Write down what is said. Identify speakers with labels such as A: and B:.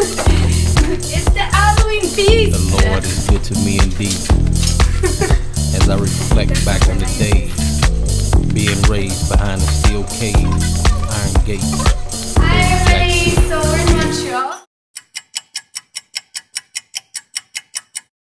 A: It's the Halloween feast.
B: The Lord is good to me indeed. As I reflect back on the days, being raised behind a steel cage, iron gate.